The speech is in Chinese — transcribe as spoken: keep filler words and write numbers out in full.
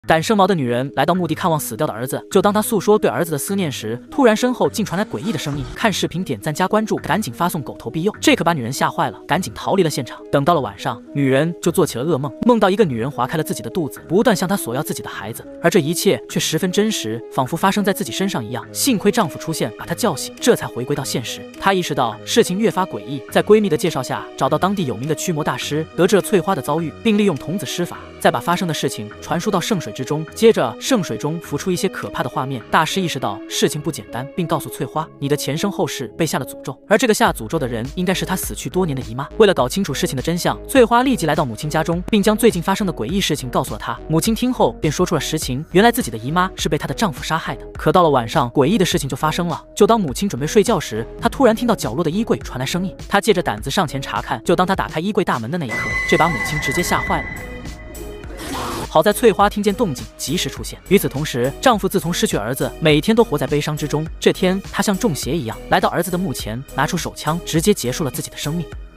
敢生毛的女人来到墓地看望死掉的儿子，就当她诉说对儿子的思念时，突然身后竟传来诡异的声音。看视频点赞加关注，赶紧发送狗头庇佑，这可把女人吓坏了，赶紧逃离了现场。等到了晚上，女人就做起了噩梦，梦到一个女人划开了自己的肚子，不断向她索要自己的孩子，而这一切却十分真实，仿佛发生在自己身上一样。幸亏丈夫出现把她叫醒，这才回归到现实。她意识到事情越发诡异，在闺蜜的介绍下，找到当地有名的驱魔大师，得知了翠花的遭遇，并利用童子施法，再把发生的事情传输到圣水之中。接着圣水中浮出一些可怕的画面，大师意识到事情不简单，并告诉翠花，你的前生后世被下了诅咒，而这个下诅咒的人应该是她死去多年的姨妈。为了搞清楚事情的真相，翠花立即来到母亲家中，并将最近发生的诡异事情告诉了她。母亲听后便说出了实情，原来自己的姨妈是被她的丈夫杀害的。可到了晚上，诡异的事情就发生了。就当母亲准备睡觉时，她突然听到角落的衣柜传来声音，她借着胆子上前查看，就当她打开衣柜大门的那一刻，这把母亲直接吓坏了。好在翠花听见动静，及时出现。与此同时，丈夫自从失去儿子，每天都活在悲伤之中。这天，他像中邪一样来到儿子的墓前，拿出手枪，直接结束了自己的生命。